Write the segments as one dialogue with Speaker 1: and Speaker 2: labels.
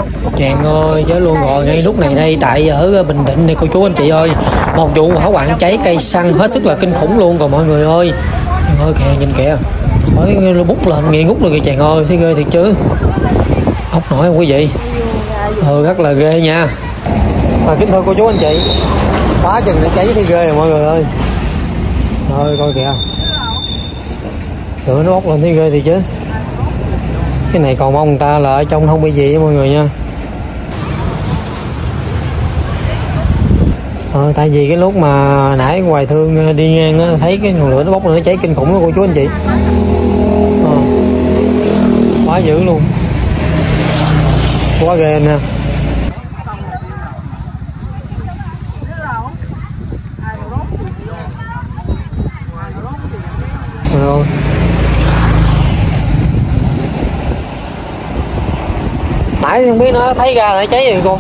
Speaker 1: Chàng ơi, chết luôn rồi, ngay lúc này đây tại ở Bình Định này cô chú anh chị ơi, một vụ hỏa hoạn cháy cây xăng hết sức là kinh khủng luôn rồi mọi người ơi. Chàng ơi kìa, nhìn kìa, khói bút lên nghi ngút luôn kìa chàng ơi, thấy ghê thiệt chứ. Ốc nổi không quý vị? Rất là ghê nha. Mà kính thưa cô chú anh chị, quá chừng nó cháy thấy ghê rồi mọi người ơi. Rồi coi kìa, lửa nó bốc lên thấy ghê thì chứ. Cái này còn mong người ta là ở trong không bị gì mọi người nha. Tại vì cái lúc mà nãy Hoài Thương đi ngang á, thấy cái ngọn lửa nó bốc lên nó cháy kinh khủng lắm cô chú anh chị. Quá dữ luôn, quá ghê nè. Rồi. Nãy không biết nó thấy ra lại cháy rồi con.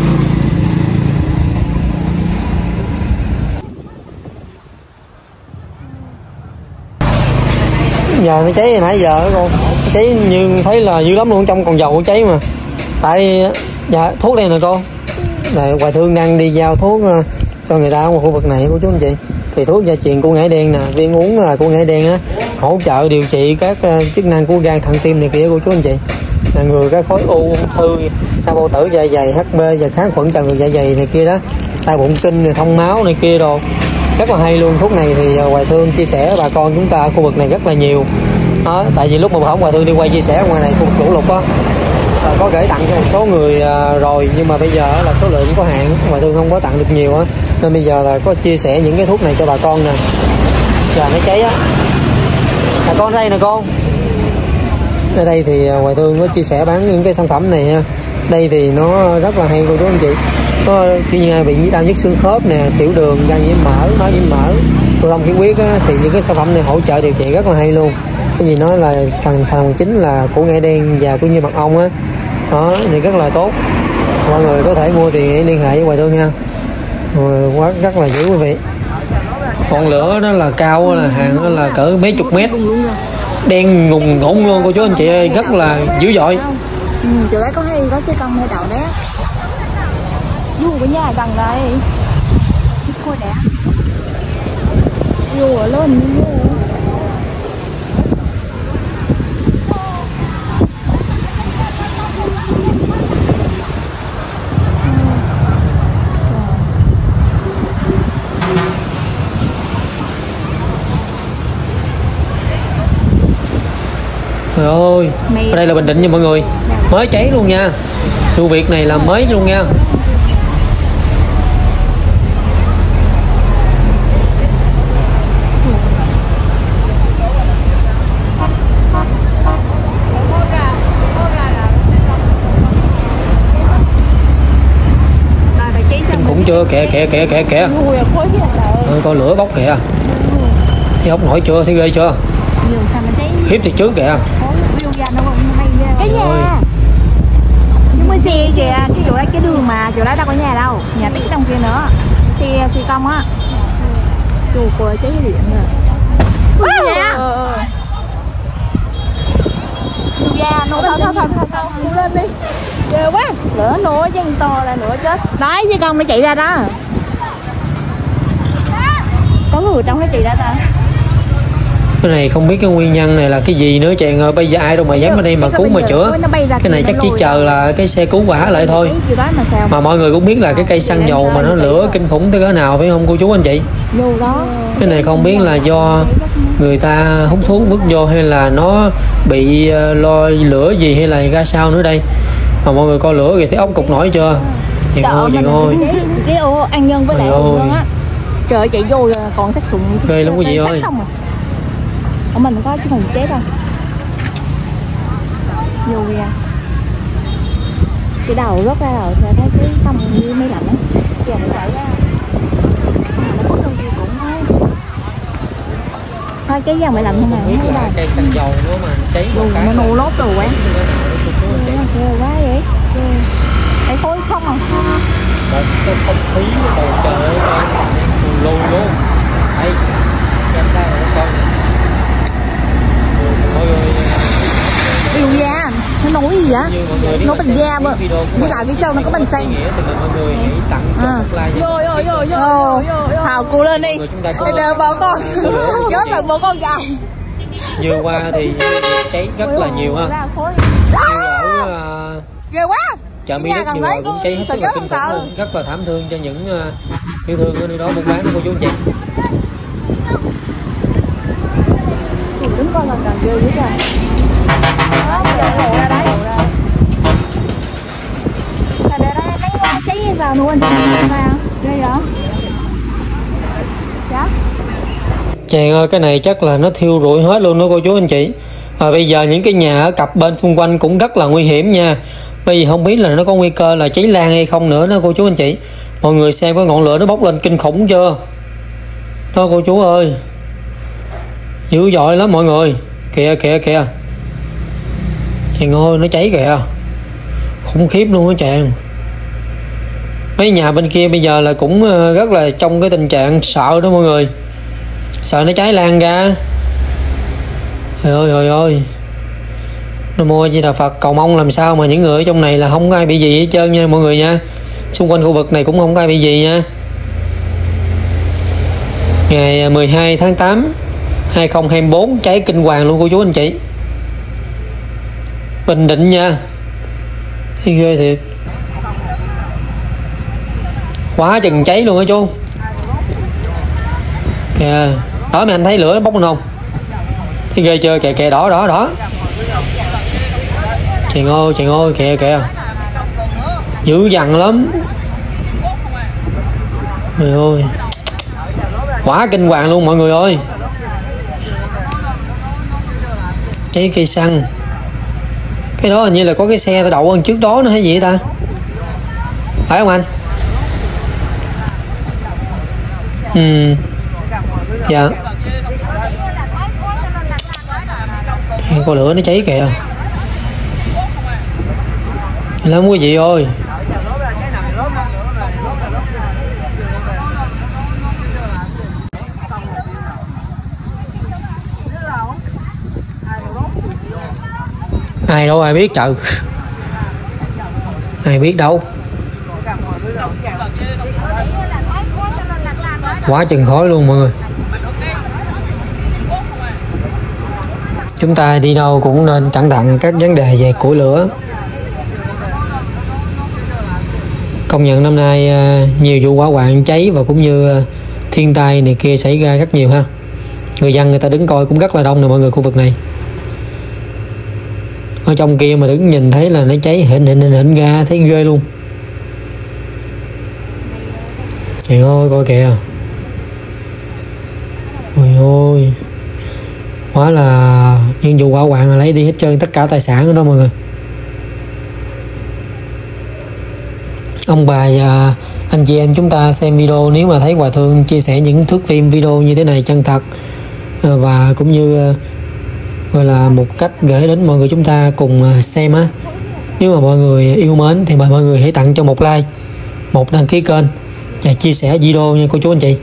Speaker 1: Giờ nó cháy nãy giờ đó con, cháy như thấy là dữ lắm luôn, trong còn dầu cháy mà. Tại dạ thuốc đây nè con, này Hoài Thương đang đi giao thuốc cho người ta ở khu vực này cô chú anh chị. Thì thuốc gia truyền của ngải đen nè, viên uống là của ngải đen á, hỗ trợ điều trị các chức năng của gan thận tim này kia cô chú anh chị, là ngừa các khối u, ung thư, đau bao tử dạ dày, HB và kháng khuẩn trào ngược dạ dày này kia đó, tai bụng kinh, thông máu này kia đồ, rất là hay luôn. Thuốc này thì Hoài Thương chia sẻ với bà con chúng ta ở khu vực này rất là nhiều đó. Tại vì lúc mà Hoài Thương đi quay chia sẻ ở ngoài này khu vực lũ lụt á, có gửi tặng cho một số người rồi, nhưng mà bây giờ là số lượng có hạn, Hoài Thương không có tặng được nhiều á, nên bây giờ là có chia sẻ những cái thuốc này cho bà con nè. Giờ nó cháy á, con đây nè con. Ở đây thì Hoài Thương có chia sẻ bán những cái sản phẩm này ha. Đây thì nó rất là hay cô chú anh chị. Có khi như bị đau nhức xương khớp nè, tiểu đường, gan nhiễm mỡ, máu nhiễm mỡ, cô đông khí huyết á, thì những cái sản phẩm này hỗ trợ điều trị rất là hay luôn. Cái gì nói là phần chính là của ngải đen và cũng như mật ong á, đó thì rất là tốt. Mọi người có thể mua thì liên hệ với Hoài Thương nha. Quá rất là dữ quý vị. Ngọn lửa đó là cao, là hàng đó là cỡ mấy chục mét, đen ngùng ngủng luôn cô chú anh chị ơi, rất là dữ dội.
Speaker 2: Chỗ đấy có xe công hay đậu đấy á. Dù cái nhà gần đây coi đẹp, dù ở lên
Speaker 1: trời ơi, ở đây là Bình Định nha mọi người, mới cháy luôn nha, vụ việc này là mới luôn nha. Kinh khủng chưa, kìa con lửa bốc kìa, thấy ốc nổi chưa, thấy ghê chưa, hiếp thì chứ kìa.
Speaker 2: Cái nhà nhưng mà xe kìa, cái chỗ đấy cái đường mà chỗ đấy đâu có nhà đâu, nhà tích trong kia nữa, xe công á, chù cô cháy điện rồi. Nổ lên đi, ghê quá, lửa nổ chân to là nổ chết. Đấy xe công nó chạy ra đó, có người trong cái chị đã ta.
Speaker 1: Cái này không biết cái nguyên nhân này là cái gì nữa chàng ơi, bây giờ ai đâu mà dám ở đây mà cứu mà chữa. Cái này chắc chỉ chờ là cái xe cứu hỏa lại thôi. Mà mọi người cũng biết là cái cây xăng dầu mà nó lửa kinh khủng tới cỡ nào phải không cô chú anh chị? Cái này không biết là do người ta hút thuốc vứt vô hay là nó bị lo lửa gì hay là ra sao nữa đây. Mà mọi người coi lửa kìa, thấy ốc cục nổi chưa? Chị ơi, chị ơi.
Speaker 2: Cái ô ăn nhân với lại luôn á. Trời chạy vô là còn sát sụng.
Speaker 1: Ghê lắm quý vị ơi.
Speaker 2: Ở mình có chứ không chết đâu. Vô kìa. Cái đầu rớt ra rồi sẽ thấy cái trong như máy lạnh á. Giờ nó chạy ra. Nó phút đâu kia cũng thôi. Thôi cái dòng máy lạnh không
Speaker 1: biết là cây xăng dầu nữa mà cháy một cái.
Speaker 2: Nó nổ lốt rồi quá. Ghê quá vậy. Thấy khối không à.
Speaker 1: Một cái không khí bầu trời ơi, lùi luôn. Đây, ra sao rồi con này. Mọi người
Speaker 2: Điều da, nó nổi gì vậy?
Speaker 1: Như mọi người biết
Speaker 2: có bình ga mà đi lại phía sau nó có bình xăng.
Speaker 1: Mọi người hãy tặng cho một like
Speaker 2: Thảo cú lên đi. Bây giờ bố con chết rồi bố con dài.
Speaker 1: Vừa qua thì cháy rất là nhiều ha.
Speaker 2: Ghê quá.
Speaker 1: Chợ Mỹ Đức vừa rồi cũng cháy hết sức là kinh khủng luôn, rất là thảm thương cho những tiểu thương ở nơi đó buôn bán đó cô chú anh chị.
Speaker 2: Đứng coi là càng ghê dữ kìa. Đó, giờ lộ ra đấy. Sao để đó đánh cháy vào luôn. Sao? Ghê vậy? Chắc.
Speaker 1: Chàng ơi, cái này chắc là nó thiêu rụi hết luôn đó cô chú anh chị. Bây giờ những cái nhà ở cặp bên xung quanh cũng rất là nguy hiểm nha. Bây giờ không biết là nó có nguy cơ là cháy lan hay không nữa đó cô chú anh chị. Mọi người xem cái ngọn lửa nó bốc lên kinh khủng chưa. Đó cô chú ơi, dữ dội lắm mọi người. Kìa kìa kìa. Chàng ơi, nó cháy kìa. Khủng khiếp luôn đó chàng. Mấy nhà bên kia bây giờ là cũng rất là trong cái tình trạng sợ đó mọi người. Sợ nó cháy lan ra. Trời ơi. Nam Mô Di Đà Phật, cầu mong làm sao mà những người ở trong này là không có ai bị gì hết trơn nha mọi người nha. Xung quanh khu vực này cũng không có ai bị gì nha. Ngày 12 tháng 8 2024 cháy kinh hoàng luôn cô chú anh chị. Bình Định nha. Thấy ghê thiệt. Quá chừng cháy luôn á chú. Kìa, đó mấy anh thấy lửa nó bốc lên không? Thấy ghê chưa? Kìa kìa, đỏ. Chàng ơi, kìa kìa. Dữ dằn lắm. Trời ơi. Quá kinh hoàng luôn mọi người ơi. Cháy cây xăng. Cái đó hình như là có cái xe đậu ở trước đó nữa hay gì ta? Phải không anh? Dạ. Con lửa nó cháy kìa. Lắm quý vị ơi. Ai đâu ai biết trời. Ai biết đâu. Quá chừng khói luôn mọi người. Chúng ta đi đâu cũng nên cẩn thận các vấn đề về củi lửa. Công nhận năm nay nhiều vụ hỏa hoạn cháy và cũng như thiên tai này kia xảy ra rất nhiều ha. Người dân người ta đứng coi cũng rất là đông nè mọi người, khu vực này. Ở trong kia mà đứng nhìn thấy là nó cháy hình ra thấy ghê luôn. Trời ơi coi kìa. Ôi ôi. Hóa là những vụ hỏa hoạn là lấy đi hết trơn tất cả tài sản đó mọi người. Ông bà và anh chị em chúng ta xem video, nếu mà thấy Hòa Thượng chia sẻ những thước phim video như thế này chân thật và cũng như gọi là một cách gửi đến mọi người chúng ta cùng xem á. Nếu mà mọi người yêu mến thì mời mọi người hãy tặng cho một like, một đăng ký kênh và chia sẻ video nha cô chú anh chị.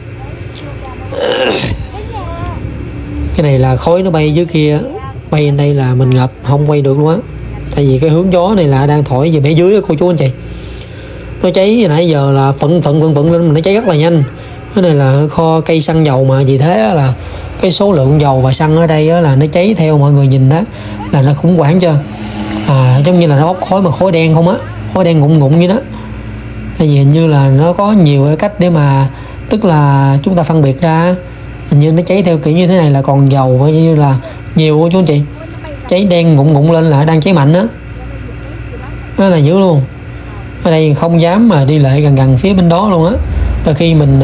Speaker 1: Cái này là khói nó bay dưới kia, bay lên đây là mình ngập không quay được luôn á. Tại vì cái hướng gió này là đang thổi về phía dưới cô chú anh chị. Nó cháy nãy giờ là phận lên mà nó cháy rất là nhanh. Cái này là kho cây xăng dầu mà vì thế là cái số lượng dầu và xăng ở đây là nó cháy theo mọi người nhìn đó là nó khủng hoảng chưa. Giống như là nó bốc khói mà khói đen không á, khói đen ngụm như đó. Tại vì hình như là nó có nhiều cái cách để mà tức là chúng ta phân biệt ra. Hình như nó cháy theo kiểu như thế này là còn dầu coi như là nhiều chú anh chị. Cháy đen ngụm lên là đang cháy mạnh đó. Đó là dữ luôn. Ở đây không dám mà đi lại gần phía bên đó luôn á. Đôi khi mình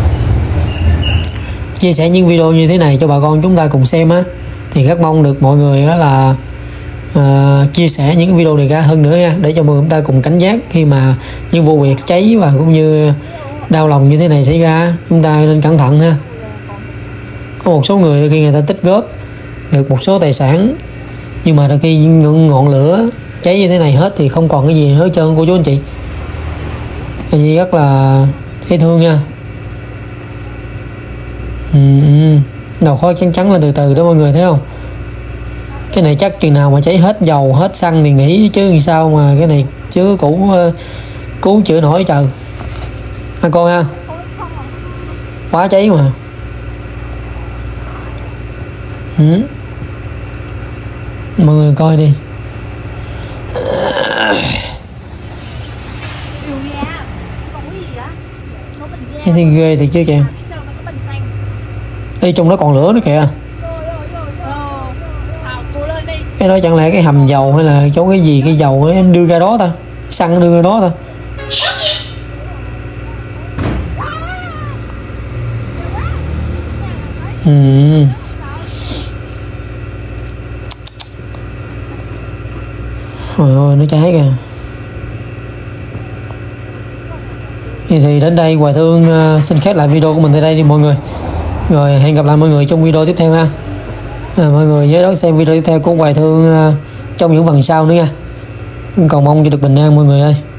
Speaker 1: chia sẻ những video như thế này cho bà con chúng ta cùng xem á, thì rất mong được mọi người á là chia sẻ những video này ra hơn nữa nha, để cho mọi người chúng ta cùng cảnh giác khi mà những vụ việc cháy và cũng như đau lòng như thế này xảy ra. Chúng ta nên cẩn thận ha. Có một số người đôi khi người ta tích góp được một số tài sản, nhưng mà đôi khi những ngọn lửa cháy như thế này hết thì không còn cái gì hết trơn cô chú anh chị. Cái gì rất là thấy thương nha. Đầu khói trắng lên từ từ đó mọi người thấy không. Cái này chắc chừng nào mà cháy hết dầu hết xăng thì nghỉ chứ sao mà cái này chứ cứu chữa nổi trời ha con ha, quá cháy mà. Mọi người coi đi. Cái thì ghê thiệt chứ kìa. Ê, trong đó còn lửa nữa kìa. Cái đó chẳng lẽ cái hầm dầu hay là chỗ cái gì, cái dầu ấy đưa ra đó ta, xăng đưa ra đó ta. Trời ơi, nó cháy kìa. Thì đến đây Hoài Thương xin khép lại video của mình tại đây đi mọi người. Rồi hẹn gặp lại mọi người trong video tiếp theo ha. Mọi người nhớ đón xem video tiếp theo của Hoài Thương trong những phần sau nữa nha. Cầu mong cho được bình an mọi người ơi.